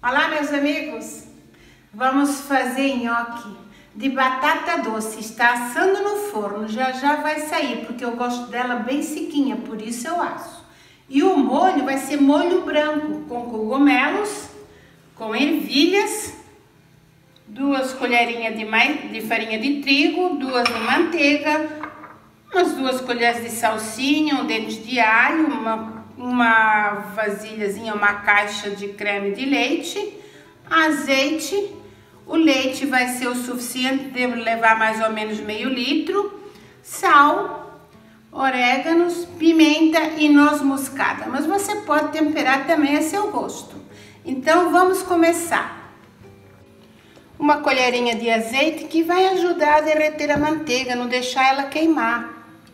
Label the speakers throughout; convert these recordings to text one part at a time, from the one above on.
Speaker 1: Olá, meus amigos! Vamos fazer nhoque de batata doce. Está assando no forno, já vai sair, porque eu gosto dela bem sequinha, por isso eu asso. E o molho vai ser molho branco, com cogumelos, com ervilhas, 2 colherinhas de farinha de trigo, 2 de manteiga, umas 2 colheres de salsinha, um dente de alho, uma vasilhazinha, uma caixa de creme de leite, azeite. O leite vai ser o suficiente, devo levar mais ou menos meio litro, sal, oréganos, pimenta e noz moscada, mas você pode temperar também a seu gosto. Então vamos começar. Uma colherinha de azeite que vai ajudar a derreter a manteiga, não deixar ela queimar.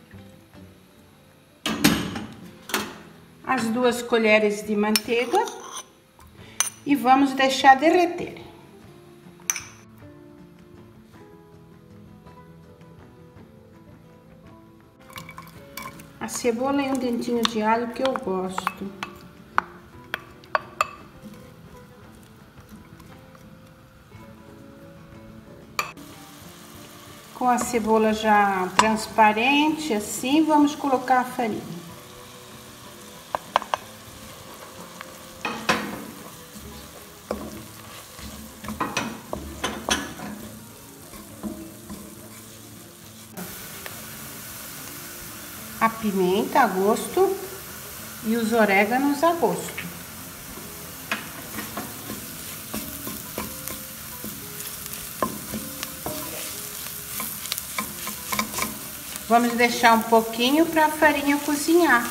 Speaker 1: As 2 colheres de manteiga e vamos deixar derreter. A cebola e um dentinho de alho que eu gosto. Com a cebola já transparente, assim, vamos colocar a farinha. A pimenta a gosto e os oréganos a gosto. Vamos deixar um pouquinho para a farinha cozinhar.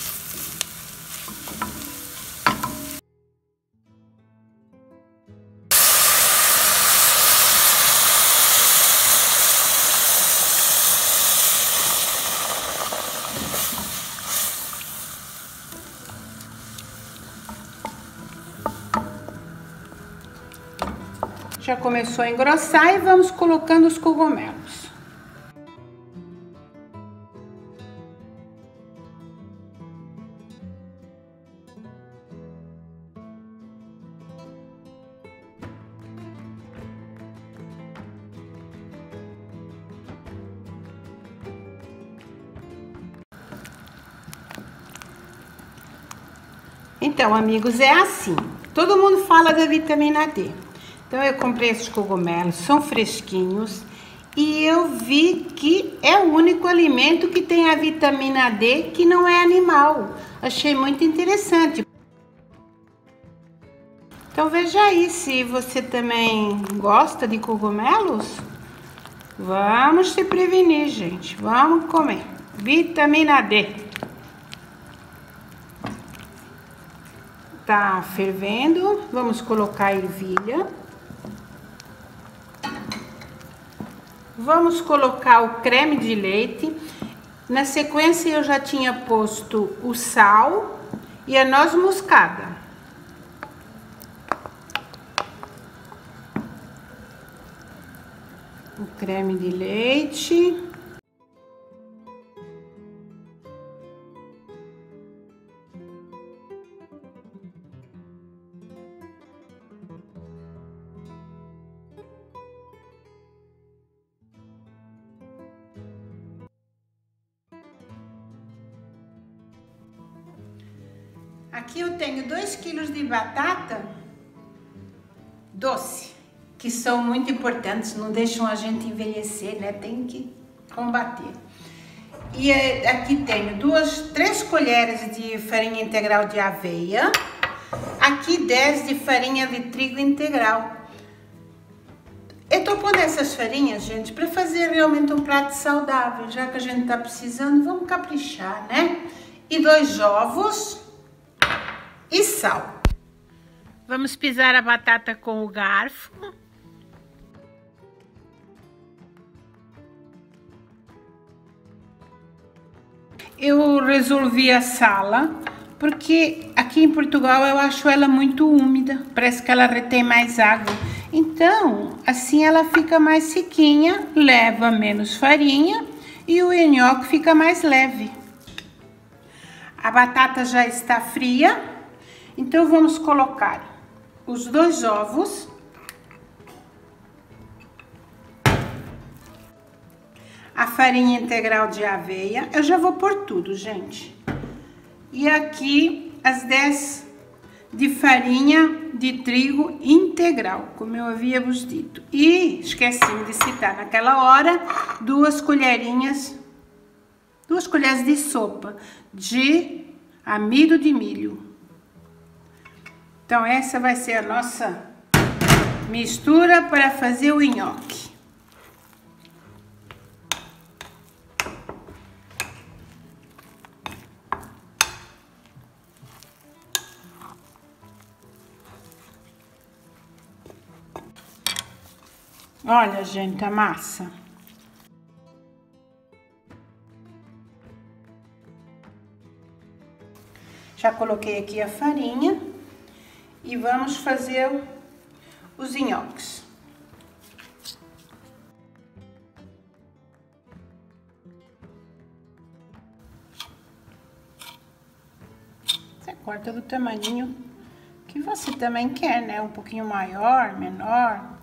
Speaker 1: Já começou a engrossar e vamos colocando os cogumelos. Então, amigos, é assim. Todo mundo fala da vitamina D. Então, eu comprei esses cogumelos, são fresquinhos. E eu vi que é o único alimento que tem a vitamina D que não é animal. Achei muito interessante. Então, veja aí se você também gosta de cogumelos. Vamos se prevenir, gente. Vamos comer. Vitamina D. Tá fervendo, vamos colocar a ervilha. Vamos colocar o creme de leite. Na sequência eu já tinha posto o sal e a noz moscada. O creme de leite. Aqui eu tenho 2 quilos de batata doce, que são muito importantes, não deixam a gente envelhecer, né? Tem que combater. E aqui tenho 3 colheres de farinha integral de aveia, aqui 10 de farinha de trigo integral. Eu tô pondo essas farinhas, gente, para fazer realmente um prato saudável, já que a gente tá precisando, vamos caprichar, né? E 2 ovos. E sal. Vamos pisar a batata com o garfo. Eu resolvi assá-la porque aqui em Portugal eu acho ela muito úmida. Parece que ela retém mais água. Então, assim ela fica mais sequinha, leva menos farinha e o nhoque fica mais leve. A batata já está fria. Então, vamos colocar os 2 ovos. A farinha integral de aveia, eu já vou pôr tudo, gente. E aqui as 10 de farinha de trigo integral, como eu havia vos dito. E esqueci de citar naquela hora, 2 colheres de sopa de amido de milho. Então essa vai ser a nossa mistura para fazer o nhoque. Olha, gente, a massa. Já coloquei aqui a farinha e vamos fazer os nhoques. Você corta do tamanho que você também quer, né? Um pouquinho maior, menor.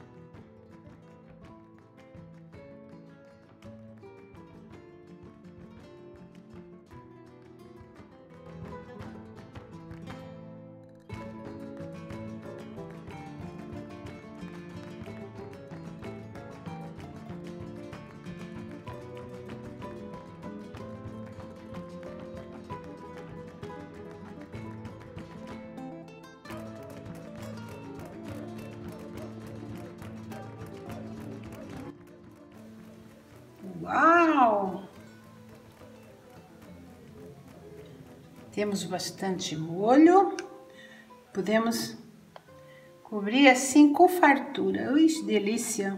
Speaker 1: Uau! Temos bastante molho. Podemos cobrir assim com fartura. Ui, delícia!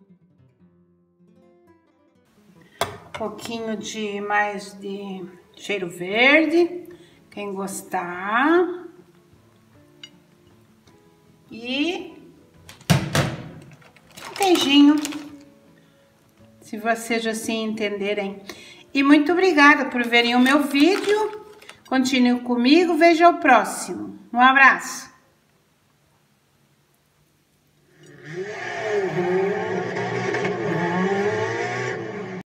Speaker 1: Um pouquinho de mais de cheiro verde, quem gostar. E um queijinho, se vocês assim entenderem. E muito obrigada por verem o meu vídeo. Continuem comigo, veja o próximo. Um abraço.